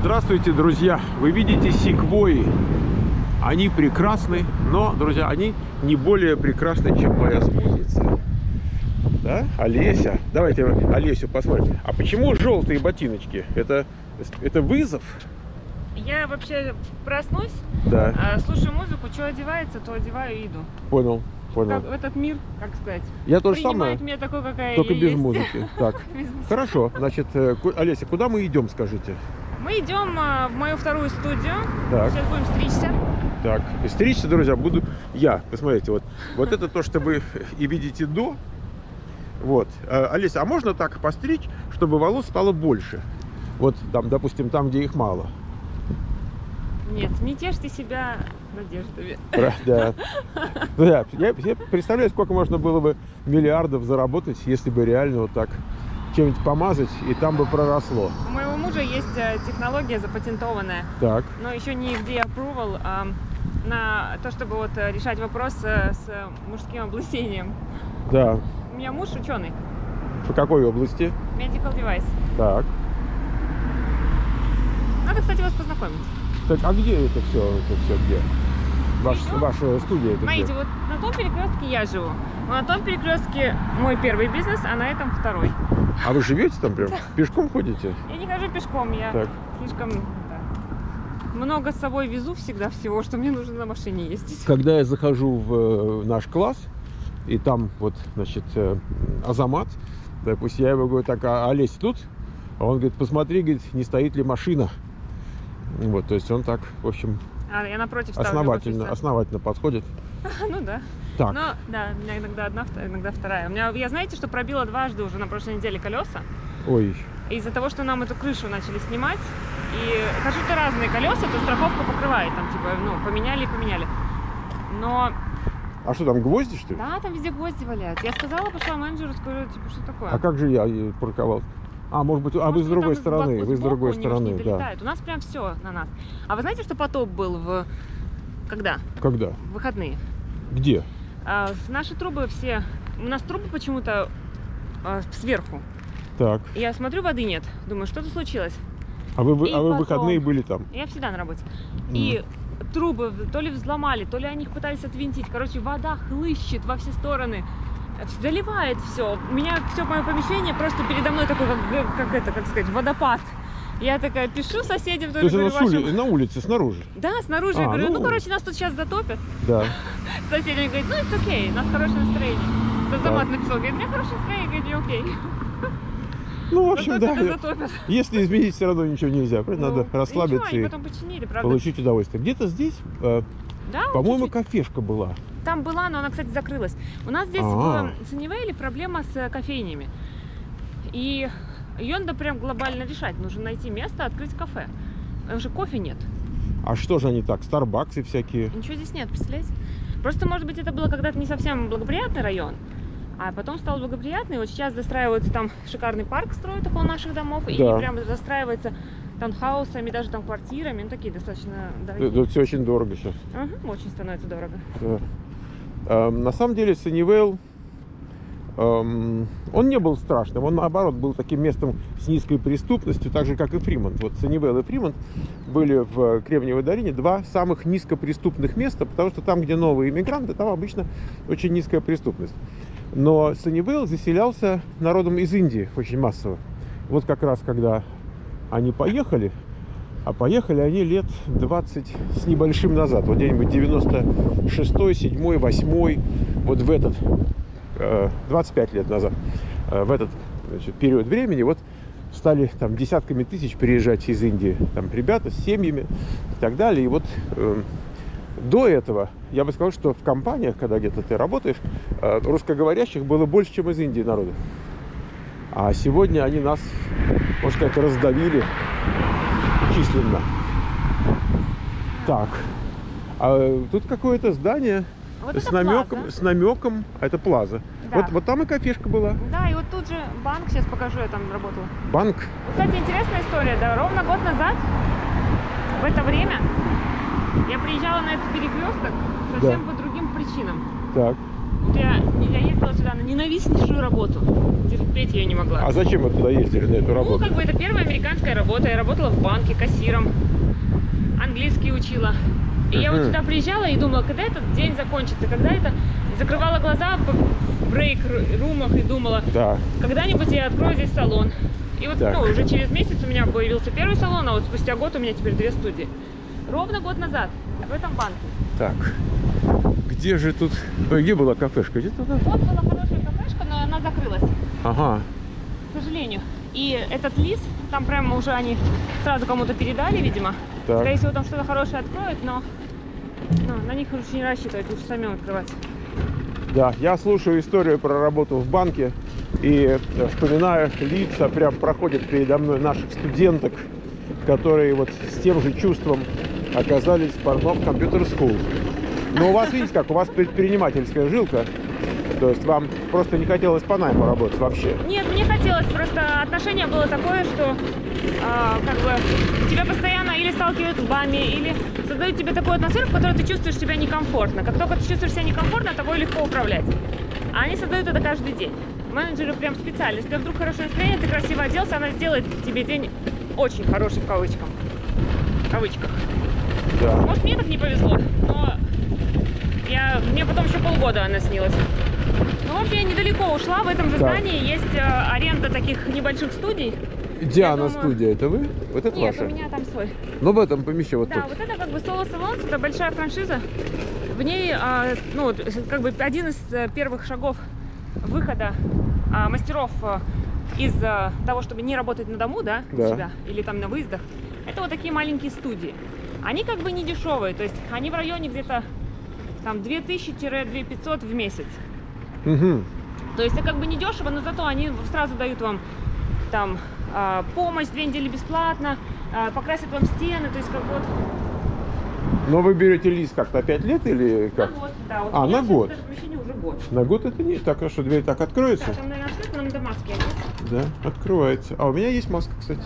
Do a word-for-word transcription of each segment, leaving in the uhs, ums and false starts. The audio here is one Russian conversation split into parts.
Здравствуйте, друзья! Вы видите секвойи. Они прекрасны, но, друзья, они не более прекрасны, чем моя спутница. Да? Олеся. Давайте Олесю посмотрим. А почему желтые ботиночки? Это, это вызов? Я вообще проснусь, да. слушаю музыку, что одевается, то одеваю и иду. Понял, понял. Как, в этот мир, как сказать. Я тоже самое, меня такой, какая только я без есть. музыки. Так, без музыки. Хорошо. Значит, Олеся, куда мы идем, скажите? Мы идем в мою вторую студию. Так. Сейчас будем стричься. Так, и стричься, друзья, буду я. Посмотрите, вот, вот это то, что вы и видите до. Вот. Олеся, а можно так постричь, чтобы волос стало больше? Вот там, допустим, там, где их мало. Нет, не тешьте себя надеждами. Да. Да. Я, я представляю, сколько можно было бы миллиардов заработать, если бы реально вот так чем-нибудь помазать, и там бы проросло. У моего мужа есть технология запатентованная. Так. Но еще не где approval, а на то, чтобы вот решать вопрос с мужским облысением. Да. У меня муж ученый. В какой области? Medical device. Так. Надо, кстати, вас познакомить. Так, а где это все? Это все где? Ваш, ваша студия это Смотрите, где? вот на том перекрестке я живу. На том перекрестке мой первый бизнес, а на этом второй. А вы живете там прям? Пешком ходите? Я не хожу пешком, я так. слишком да, много с собой везу всегда всего, что мне нужно на машине ездить. Когда я захожу в наш класс, и там вот, значит, Азамат, допустим, я его говорю, так, а Олесь тут? А он говорит, посмотри, говорит, не стоит ли машина. Вот, то есть он так, в общем, а, я напротив ставлю основательно, основательно подходит. Ну да. Так. Но, да, у меня иногда одна, иногда вторая. У меня, я, знаете, что пробила дважды уже на прошлой неделе колеса. Ой. Из-за того, что нам эту крышу начали снимать. И кажется, разные колеса, то страховка покрывает. Там, типа, ну, поменяли и поменяли. Но... А что, там гвозди, что ли? Да, там везде гвозди валят. Я сказала, пошла менеджеру, скажу, типа, что такое. А как же я парковался? А, может быть, а может, вы с другой стороны, сбоку, вы с другой стороны, да. У нас прям все на нас. А вы знаете, что потоп был в... Когда? Когда? В выходные. Где? А, наши трубы все... У нас трубы почему-то а, сверху. Так. Я смотрю, воды нет. Думаю, что-то случилось. А вы, И а вы потом... выходные были там? Я всегда на работе. Mm. И трубы то ли взломали, то ли они их пытались отвинтить. Короче, вода хлыщет во все стороны. Заливает все. У меня все мое помещение просто передо мной такой, как, как это, как сказать, водопад. Я такая пишу соседям, тоже говорю, вашим... вашим... на улице, снаружи? Да, снаружи. А, я говорю, ну, ну, короче, нас тут сейчас затопят. Да. Соседи говорят, ну, это окей, у нас хорошее настроение. Азамат да. написал, говорит, у меня хорошее настроение, говорит, не окей. Ну, в общем, затопят, да. Затопят. Если изменить, все равно ничего нельзя. Ну, надо расслабиться и, и потом починили, правда. получить удовольствие. Где-то здесь, э, да, по-моему, кафешка была. Там была, но она, кстати, закрылась. У нас здесь А-а-а. в Саннивейле проблема с кофейнями. И ее надо прям глобально решать. Нужно найти место, открыть кафе. Потому что кофе нет. А что же они так? Старбаксы всякие? Ничего здесь нет, представляете? Просто, может быть, это было когда-то не совсем благоприятный район. А потом стал благоприятный. Вот сейчас застраивается там шикарный парк, строят около наших домов. Да. И прям застраивается таунхаусами, даже там квартирами. Ну, такие достаточно дорогие. Тут все очень дорого сейчас. Угу, очень становится дорого. Да. А, на самом деле, Саннивейл, эм, он не был страшным. Он, наоборот, был таким местом с низкой преступностью, так же, как и Фримонт. Вот Саннивейл и Фримонт были в Кремниевой долине два самых низкопреступных места, потому что там, где новые иммигранты, там обычно очень низкая преступность. Но Саннивейл заселялся народом из Индии очень массово. Вот как раз, когда они поехали, а поехали они лет двадцать с небольшим назад, вот где-нибудь девяносто шестой, седьмой, восьмой, вот в этот, двадцать пять лет назад, в этот, значит, период времени, вот стали там десятками тысяч приезжать из Индии, там ребята с семьями и так далее. И вот э, до этого, я бы сказал, что в компаниях, когда где-то ты работаешь, э, русскоговорящих было больше, чем из Индии народу. А сегодня они нас, можно сказать, раздавили численно. Так, а тут какое-то здание вот с намеком, с намеком, а это Плаза. Да. Вот, вот там и кафешка была. Да, и вот тут же банк, сейчас покажу, я там работала. Банк? Вот, кстати, интересная история, да, ровно год назад, в это время, я приезжала на этот перекресток совсем да. по другим причинам. Так. Я я ездила сюда на ненавистнейшую работу. Терпеть ее не могла. А зачем вы туда ездили, на эту работу? Ну, как бы это первая американская работа. Я работала в банке кассиром. Английский учила. И я вот сюда приезжала и думала, когда этот день закончится, когда это... Закрывала глаза в брейк-румах и думала, да. когда-нибудь я открою здесь салон. И вот ну, уже через месяц у меня появился первый салон, а вот спустя год у меня теперь две студии. Ровно год назад в этом банке. Так, где же тут... Ой, где была кафешка? Где туда? Вот была хорошая кафешка, но она закрылась. Ага. К сожалению. И этот лис, там прямо уже они сразу кому-то передали, видимо. Так. Скорее всего, там что-то хорошее откроют, но ну, на них лучше не рассчитывать, лучше самим открывать. Да, я слушаю историю про работу в банке и вспоминаю лица, прям проходят передо мной наших студенток, которые вот с тем же чувством оказались в Pornhub Computer School. Но у вас, видите, как, у вас предпринимательская жилка, то есть вам просто не хотелось по найму работать вообще? Нет, мне хотелось, просто отношение было такое, что а, как бы тебя постоянно или сталкивают лбами, или создают тебе такую атмосферу, в которой ты чувствуешь себя некомфортно. Как только ты чувствуешь себя некомфортно, тобой легко управлять. А они создают это каждый день. Менеджеры прям специально. Если у тебя вдруг хорошее настроение, ты красиво оделся, она сделает тебе день очень хороший в кавычках. В кавычках. Да. Может, мне так не повезло, но я, мне потом еще полгода она снилась. Ну, в общем, я недалеко ушла. В этом же да. здании есть э, аренда таких небольших студий. Диана думаю... студия, это вы? Вот это Нет, ваша? у меня там свой. Ну, в этом помещении, вот да, тут. вот это как бы соло-салон, это большая франшиза. В ней, э, ну, как бы один из первых шагов выхода э, мастеров э, из э, того, чтобы не работать на дому, да, да, у себя, или там на выездах, это вот такие маленькие студии. Они как бы не дешевые, то есть они в районе где-то там две тысячи — две тысячи пятьсот в месяц. Угу. То есть это как бы не дешево, но зато они сразу дают вам там э, помощь, две недели бесплатно, э, покрасят вам стены, то есть как вот. Но вы берете лиз как на пять лет или как? На год, да. Вот а, на год. Это помещение уже год. На год это не так, а что дверь так откроется? Да, там, наверное, открыто, нам до маски одеть. Да, открывается. А у меня есть маска, кстати.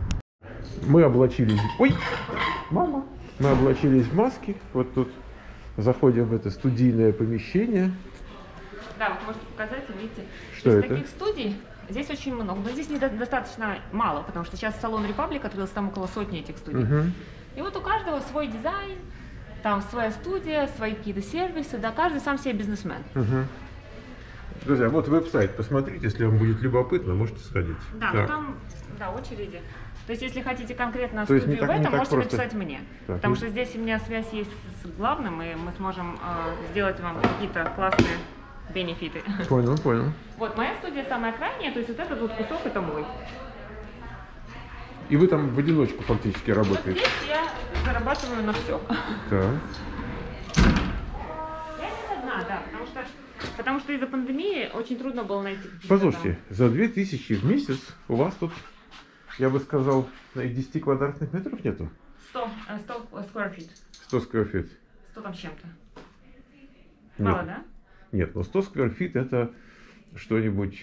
Мы облачились. Ой, мама. Мы облачились в маски. Вот тут заходим в это студийное помещение. Да, вот можете показать, видите. Что из это? Таких студий здесь очень много, но здесь недостаточно мало, потому что сейчас салон Republic открылся, там около сотни этих студий. Угу. И вот у каждого свой дизайн, там своя студия, свои какие-то сервисы, да, каждый сам себе бизнесмен. Угу. Друзья, вот веб-сайт, посмотрите, если вам будет любопытно, можете сходить. Да, ну там, да, очереди. То есть, если хотите конкретно То студию так, в этом, можете просто... написать мне. Так, потому и... что здесь у меня связь есть с главным, и мы сможем э, сделать вам какие-то классные бенефиты. Понял, понял. Вот, моя студия самая крайняя, то есть вот этот вот кусок это мой. И вы там в одиночку фактически работаете? Вот здесь я зарабатываю на все. Так. Я здесь одна, да, потому что, потому что из-за пандемии очень трудно было найти. Послушайте, за две тысячи в месяц у вас тут, я бы сказал, десять квадратных метров нету? сто, сто square feet. сто square feet. сто там с чем-то. Нет. Мало, да? Нет, но сто square feet это что-нибудь...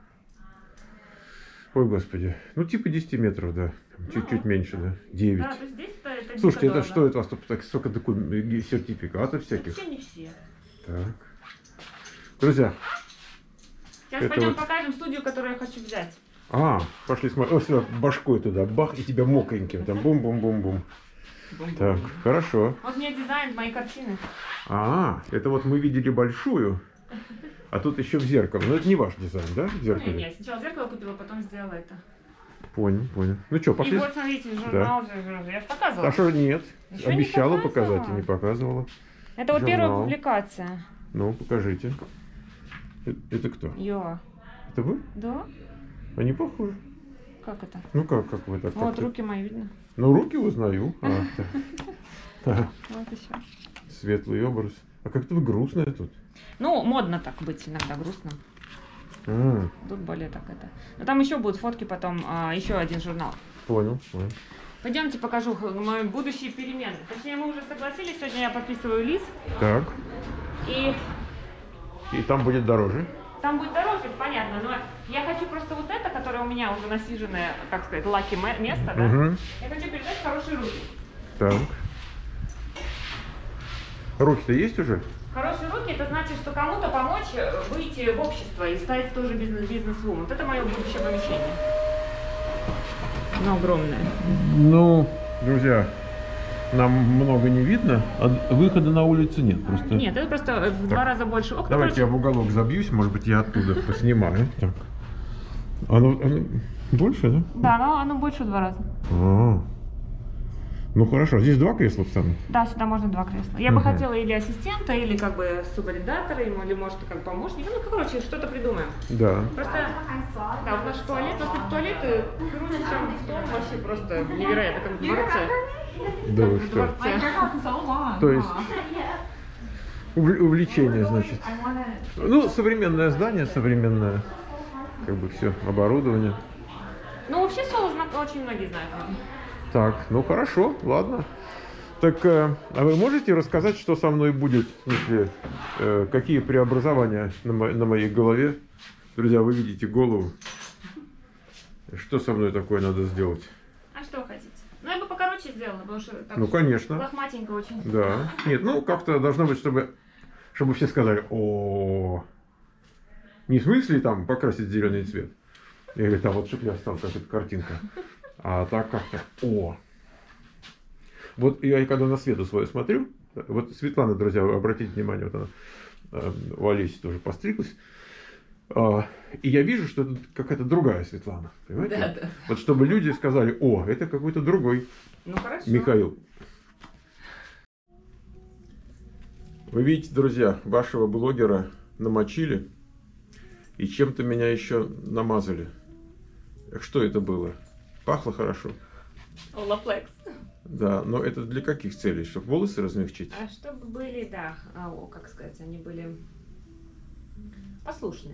Ой, господи. Ну, типа десять метров, да. Чуть-чуть ну, меньше, да. девять. Да, то есть здесь это, это Слушайте, это дорого. что это у вас тут так столько документов, сертификатов всяких? Вообще не все. Так. Друзья. Сейчас это пойдем вот... покажем студию, которую я хочу взять. А, пошли смотреть. О, сюда башкой туда, бах, и тебя мокреньким. Там бум-бум-бум-бум. Так, хорошо. Вот мне дизайн моей картины. А, это вот мы видели большую, а тут еще в зеркало. Но это не ваш дизайн, да? В зеркале? Нет, нет, сначала зеркало купила, потом сделала это. Понял, понял. Ну что, пошли? И вот, смотрите, журнал, да. Я же показывала. А что нет? Еще Обещала не показать и не показывала. Это вот журнал. Первая публикация. Ну, покажите. Это, это кто? Йо. Это вы? Да. Они похожи. Как это? Ну как, как вы так? Вот как-то... руки мои видно. Ну, руки узнаю. А, вот еще. Светлый образ. А как-то вы грустная тут. Ну, модно так быть иногда грустным. А. Тут более так это. Но там еще будут фотки потом, а, еще один журнал. Понял, понял. Пойдемте покажу мои будущие перемены. Точнее, мы уже согласились, сегодня я подписываю лист. Так. И... И там будет дороже? Там будет дороже, понятно, но я хочу просто вот это, которое у меня уже насиженное, как сказать, лаки место, да? Угу. Я хочу передать в хорошие руки. Так. Руки-то есть уже? Хорошие руки, это значит, что кому-то помочь выйти в общество и стать тоже бизнес-вумен. Вот это мое будущее помещение. Оно огромное. Ну, друзья, нам много не видно, а выхода на улицу нет. Просто... Нет, это просто в два раза больше окна. Давайте короче... я в уголок забьюсь, может быть, я оттуда поснимаю. Так. Оно, оно больше, да? Да, оно, оно больше в два раза. А-а-а. Ну хорошо, здесь два кресла встанут? Да, сюда можно два кресла. Я угу. бы хотела или ассистента, или как бы субарендатора, или может как помощника. Ну, короче, что-то придумаем. Да. Просто, да, вот наш туалет, просто туалеты круче, чем в том, вообще просто невероятно, как в дворце. Да вы что? То есть увлечение, значит. Ну, современное здание, современное, как бы все, оборудование. Ну, вообще Соло очень многие знают. Так, ну хорошо, ладно. Так, э, а вы можете рассказать, что со мной будет? В смысле, э, какие преобразования на, мо на моей голове? Друзья, вы видите голову. Что со мной такое надо сделать? А что вы хотите? Ну, я бы покороче сделала, потому что так ну, конечно. лохматенько очень. Да. Нет, ну, как-то должно быть, чтобы, чтобы все сказали, о, не в смысле там покрасить в зеленый цвет. Или там вот, чтобы я стал, как эта картинка. А так как-то, о. Вот я когда на Свету свою смотрю, вот Светлана, друзья, обратите внимание, вот она, у Олеси тоже постриглась, и я вижу, что это какая-то другая Светлана, понимаете? Да, да. Вот чтобы люди сказали, о, это какой-то другой ну, хорошо. Михаил. Вы видите, друзья, вашего блогера намочили и чем-то меня еще намазали. Что это было? Пахло хорошо. Олафлекс. Да, но это для каких целей? Чтобы волосы размягчить? А чтобы были, да, а, о, как сказать, они были послушные.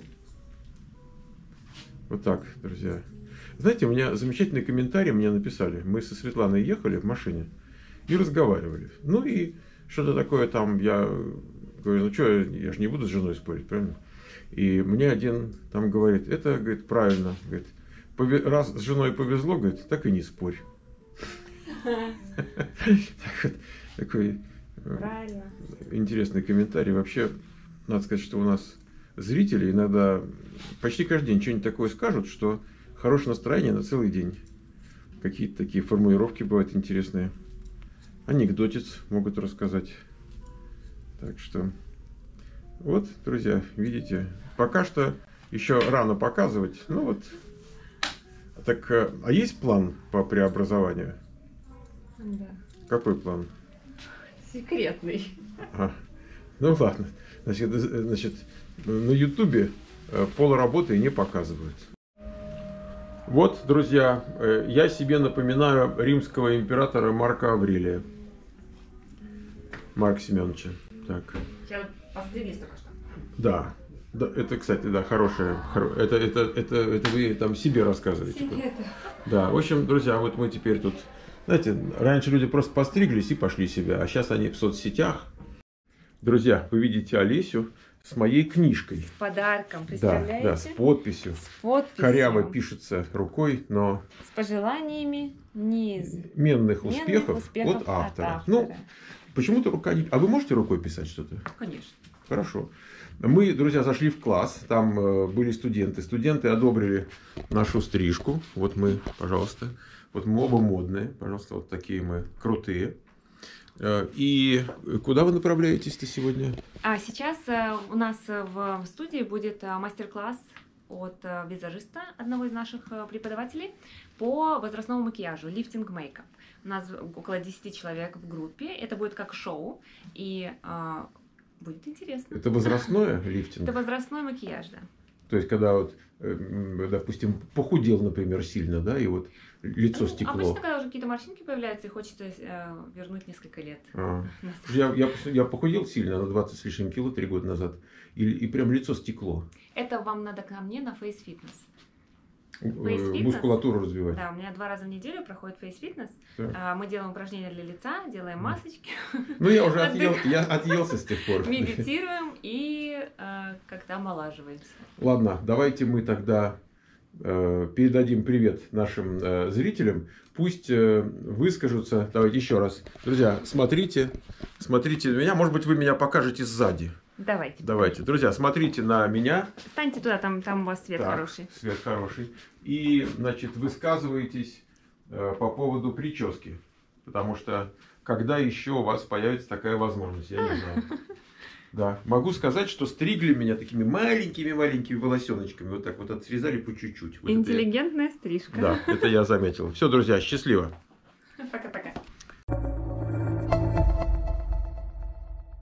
Вот так, друзья. Знаете, у меня замечательный комментарий мне написали. Мы со Светланой ехали в машине и разговаривали. Ну и что-то такое там, я говорю, ну что, я же не буду с женой спорить, правильно? И мне один там говорит, это, говорит, правильно, говорит, раз с женой повезло, говорит, так и не спорь. Такой интересный комментарий. Вообще, надо сказать, что у нас зрители иногда почти каждый день что-нибудь такое скажут, что хорошее настроение на целый день. Какие-то такие формулировки бывают интересные. Анекдотец могут рассказать. Так что, вот, друзья, видите, пока что еще рано показывать. Ну вот. Так, а есть план по преобразованию? Да. Какой план? Секретный. А, ну ладно. Значит, значит, на Ютубе пол работы не показывают. Вот, друзья, я себе напоминаю римского императора Марка Аврелия. Марка Семеновича. Так. Сейчас постриглись только что. Да. Да, это, кстати, да, хорошее. Это, это, это, это вы там себе рассказываете. Себе да, в общем, друзья, вот мы теперь тут... Знаете, раньше люди просто постриглись и пошли себе, а сейчас они в соцсетях. Друзья, вы видите Олесю с моей книжкой. С подарком, представляете? Да, да, с подписью. С подписью. Коряво пишется рукой, но... С пожеланиями неизменных успехов, успехов от автора. От автора. Ну, почему-то рука не... А вы можете рукой писать что-то? Конечно. Хорошо. Мы, друзья, зашли в класс, там э, были студенты. Студенты одобрили нашу стрижку. Вот мы, пожалуйста. Вот мы оба модные, пожалуйста, вот такие мы крутые. Э, и куда вы направляетесь-то сегодня? А сейчас э, у нас в студии будет э, мастер-класс от э, визажиста, одного из наших э, преподавателей, по возрастному макияжу, лифтинг мейкап. У нас около десяти человек в группе. Это будет как шоу. И... Э, будет интересно. Это возрастное лифтинг? Это возрастной макияж, да. То есть, когда вот, допустим, похудел, например, сильно, да, и вот лицо ну, стекло. Обычно, когда уже какие-то морщинки появляются, и хочется э, вернуть несколько лет. А. Я, я, я похудел сильно на двадцать с лишним кило три года назад, и, и прям лицо стекло. Это вам надо ко мне на фейс-фитнес. Мускулатуру развивать. Да, у меня два раза в неделю проходит фейс-фитнес. Мы делаем упражнения для лица, делаем масочки. Ну, я уже отъел, я отъелся с тех пор. Медитируем и как-то омолаживаемся. Ладно, давайте мы тогда э, передадим привет нашим э, зрителям. Пусть э, выскажутся. Давайте еще раз. Друзья, смотрите, смотрите на меня. Может быть, вы меня покажете сзади. Давайте. Давайте. Друзья, смотрите на меня. Встаньте туда, там, там у вас свет Так, хороший. Свет хороший. И, значит, высказываетесь э, по поводу прически. Потому что когда еще у вас появится такая возможность, я не знаю. Да, могу сказать, что стригли меня такими маленькими-маленькими волосеночками. Вот так вот отрезали по чуть-чуть. Вот интеллигентная стрижка. Да, это я заметил. Все, друзья, счастливо. Пока-пока.